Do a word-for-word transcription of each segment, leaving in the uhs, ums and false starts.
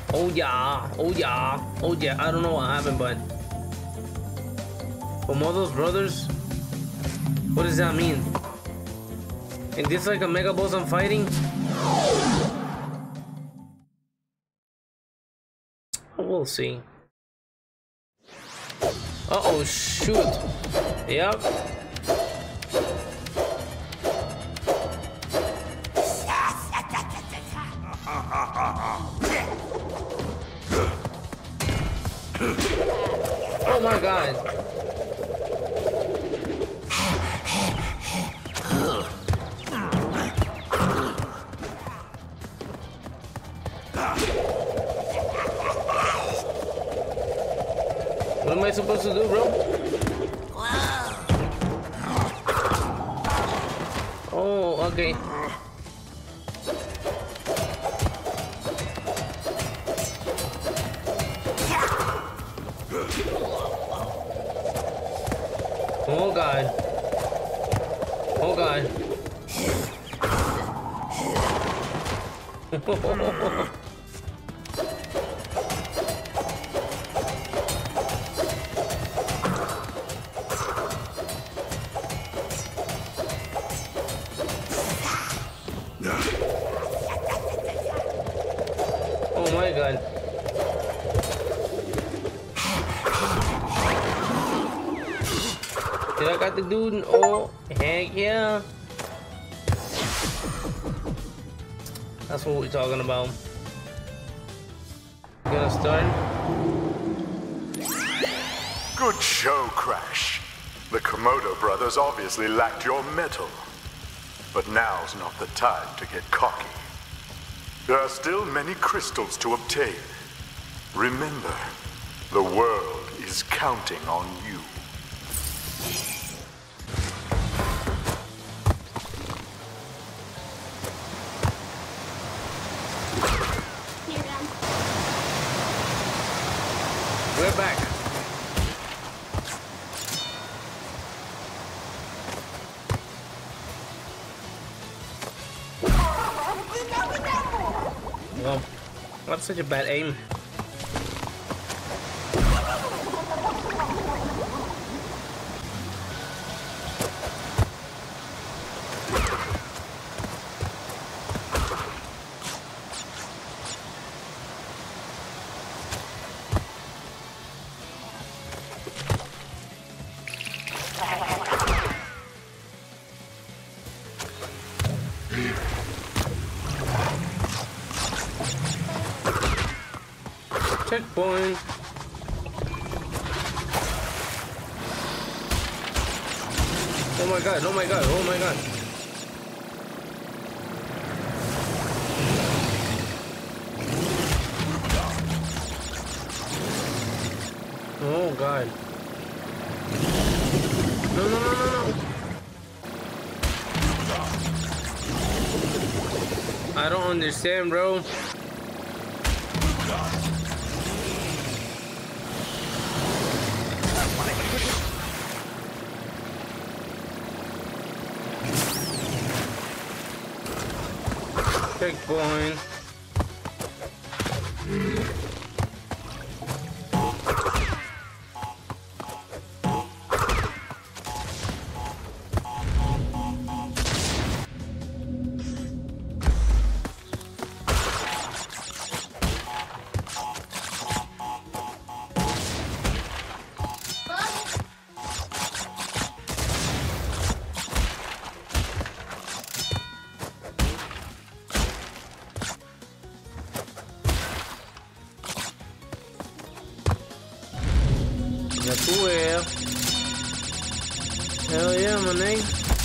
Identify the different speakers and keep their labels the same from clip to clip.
Speaker 1: Oh yeah, oh yeah, oh yeah. I don't know what happened, but Komodo's brothers? What does that mean? Is this like a mega boss I'm fighting? We'll see. Uh oh, shoot. Yep. Oh my god. What am I supposed to do, bro? Oh, okay. Oh god. Oh god. Oh my god. Did I got the dude? Oh, heck yeah. That's what we're talking about. Gonna start.
Speaker 2: Good show, Crash. The Komodo brothers obviously lacked your mettle. But now's not the time to get cocky. There are still many crystals to obtain. Remember, the world is counting on you.
Speaker 1: We're back. Well, that's such a bad aim. Checkpoint. Oh my god, oh my god, oh my god. Oh god. No, no, no, no, no. I don't understand, bro. Checkpoint. Well, hell yeah, my name.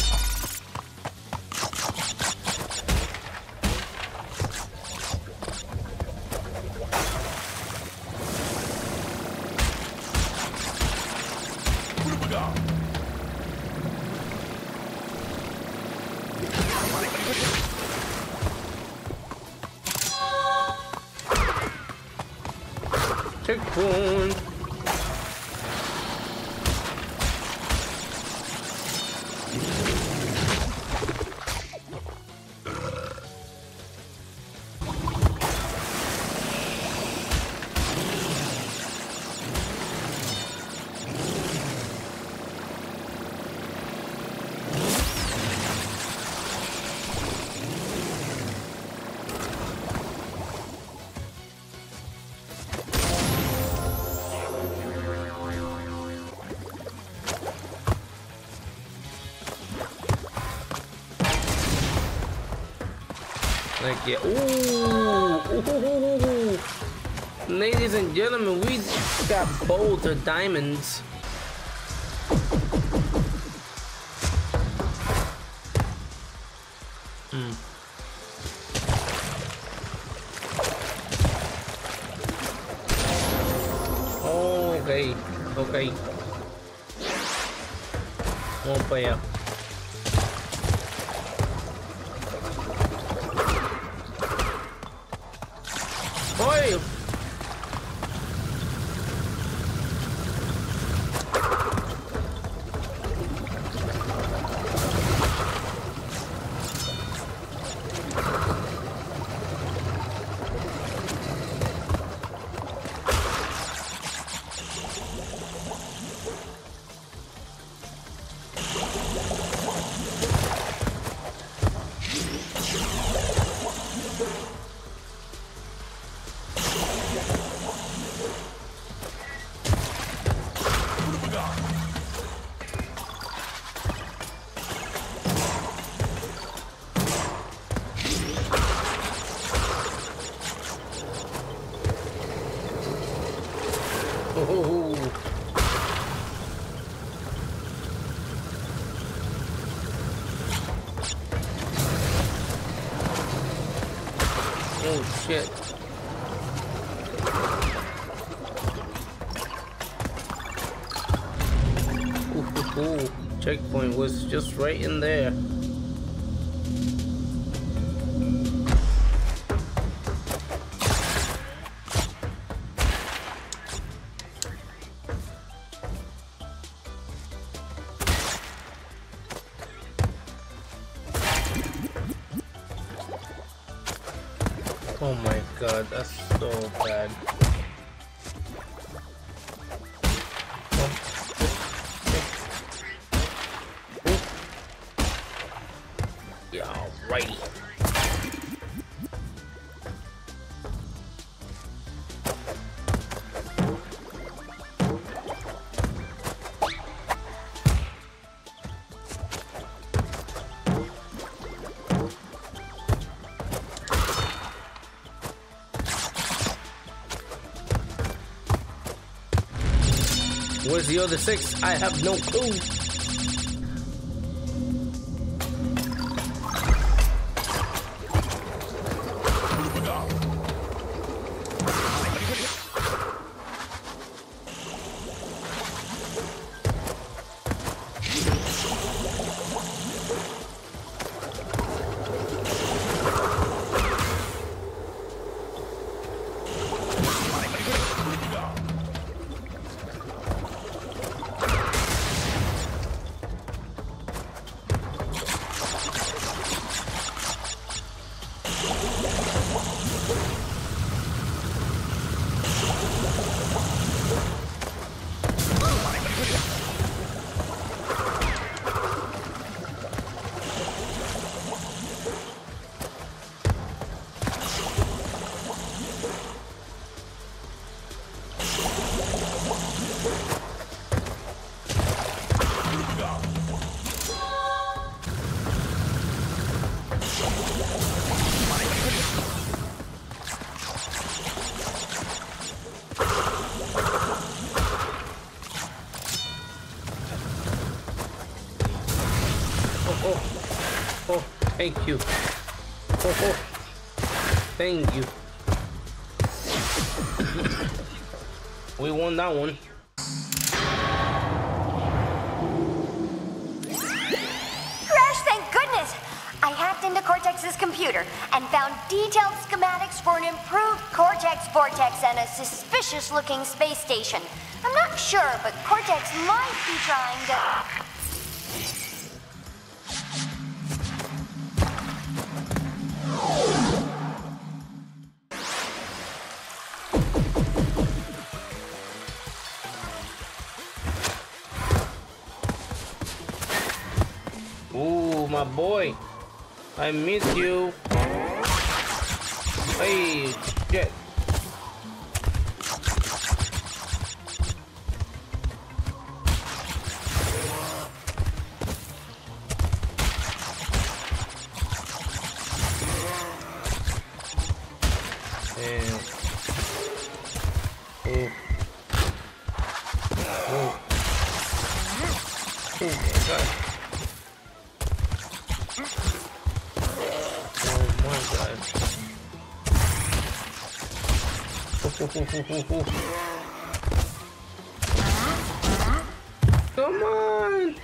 Speaker 1: Checkpoint. Yeah. Ooh. Ooh. Ladies and gentlemen, we got both the diamonds. Hmm. Okay. Okay. Vamos para allá. ¡Oye! Oh. Oh shit. Ooh, ooh, ooh. Checkpoint was just right in there. Oh my god, that's so bad. Oh. Oh. Yeah, alrighty. Where's the other six? I have no clue. Oh, thank you. Oh, oh. Thank you. We won that one.
Speaker 3: Crash, thank goodness! I hacked into Cortex's computer and found detailed schematics for an improved Cortex vortex and a suspicious-looking space station. I'm not sure, but Cortex might be trying to...
Speaker 1: Ooh, my boy. I miss you. Hey, shit. Oh. Oh. Oh my god. Oh my god. Oh, oh, oh, oh, oh, oh. Come on!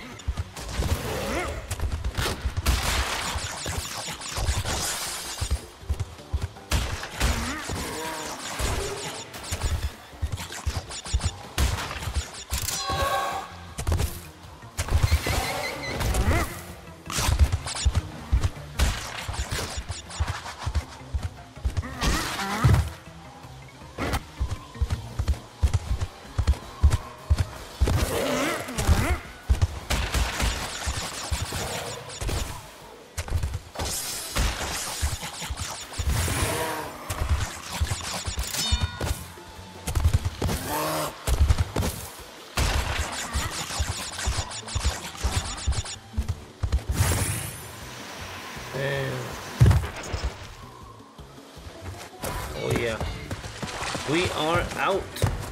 Speaker 1: Oh yeah, we are out.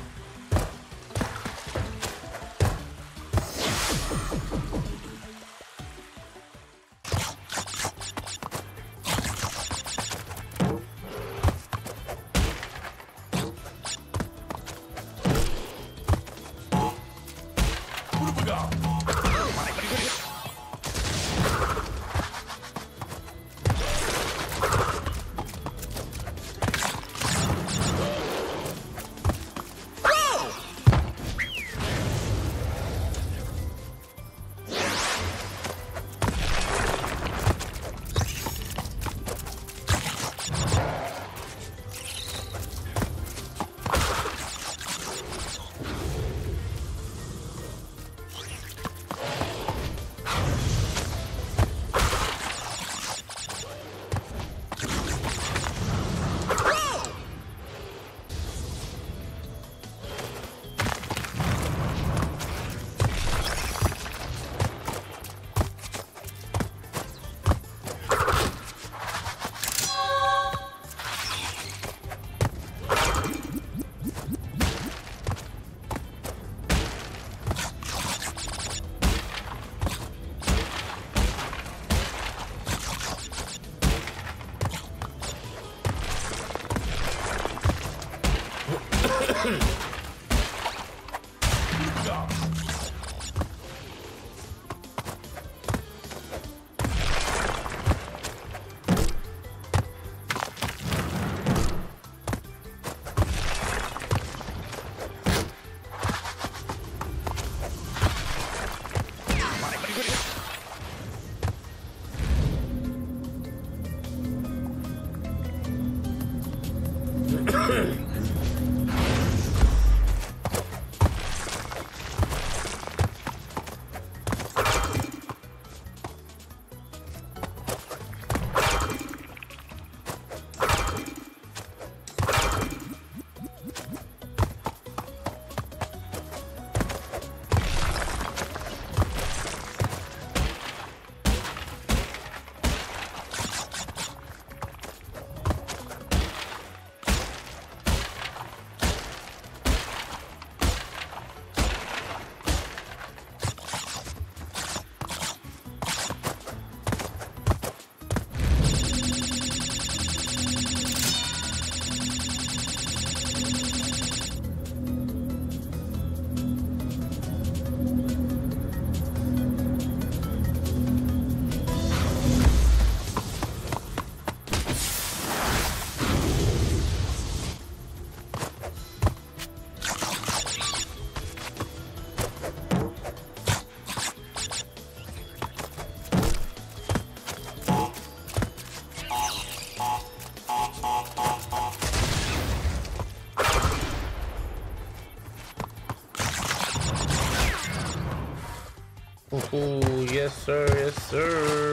Speaker 1: Oh, yes sir, yes sir.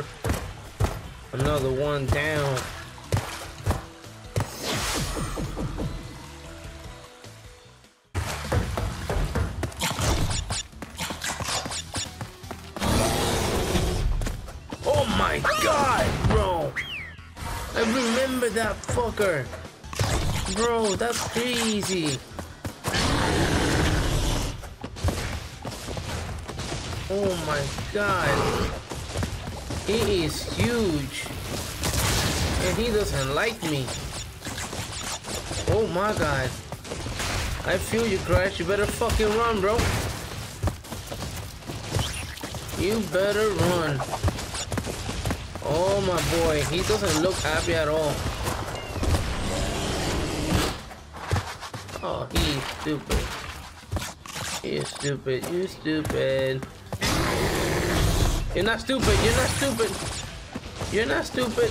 Speaker 1: Another one down. Oh my god, bro. I remember that fucker. Bro, that's crazy. Oh my god. He is huge. And he doesn't like me. Oh my god. I feel you, Crash. You better fucking run, bro. You better run. Oh my boy. He doesn't look happy at all. Oh, he's stupid. He is stupid. You stupid. You're not stupid. You're not stupid. You're not stupid.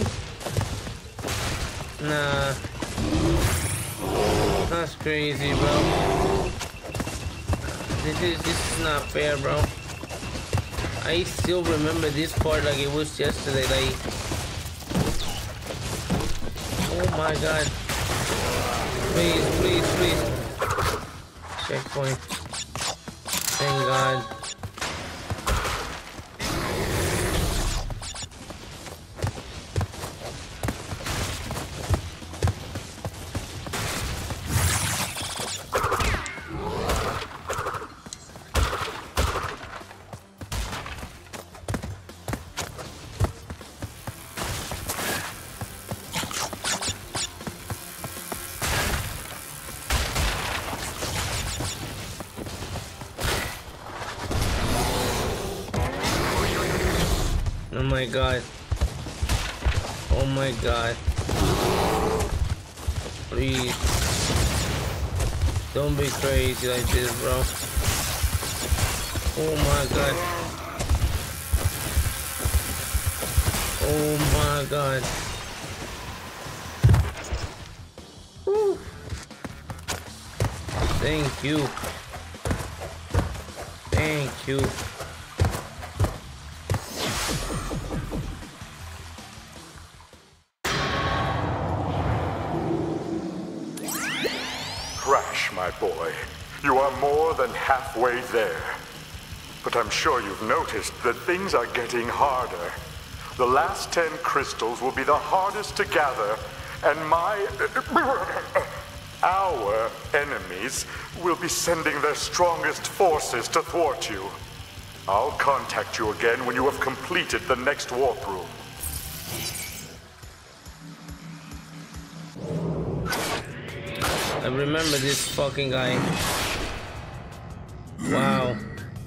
Speaker 1: Nah. That's crazy, bro. This is this is not fair, bro. I still remember this part like it was yesterday. Like, oh my god. Please, please, please. Checkpoint. Thank god. Oh my god. Oh my god. Please. Don't be crazy like this, bro. Oh my god. Oh my god. Woo. Thank you. Thank you.
Speaker 2: Crash, my boy. You are more than halfway there. But I'm sure you've noticed that things are getting harder. The last ten crystals will be the hardest to gather, and my... our enemies will be sending their strongest forces to thwart you. I'll contact you again when you have completed the next warp room.
Speaker 1: I remember this fucking guy. Wow.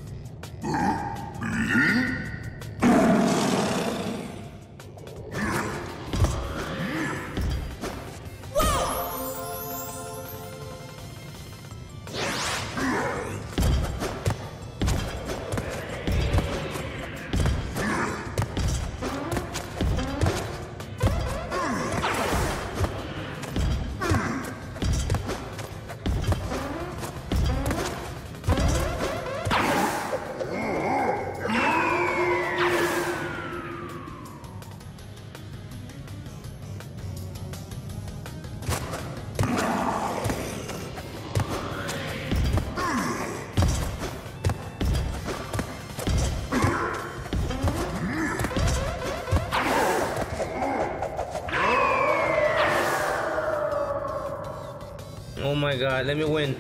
Speaker 1: Oh my god, let me win.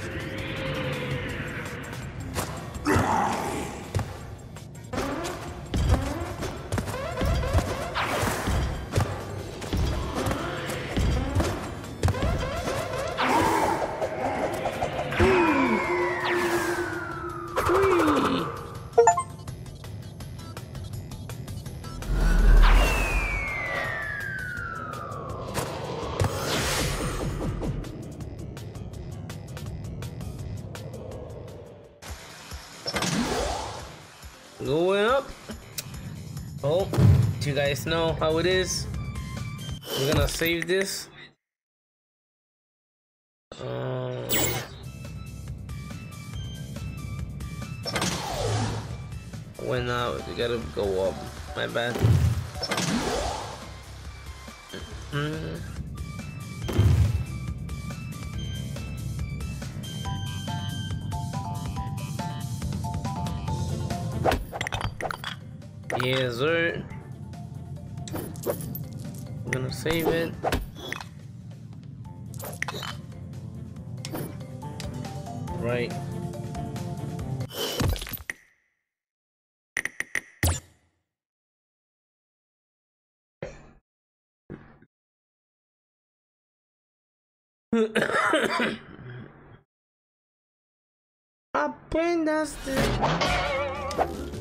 Speaker 1: Going up. Oh, you guys know how it is. We're gonna save this. Um, when out, you gotta go up. My bad. Mm-hmm. Yes, sir. I'm gonna save it. Right. Apenas te...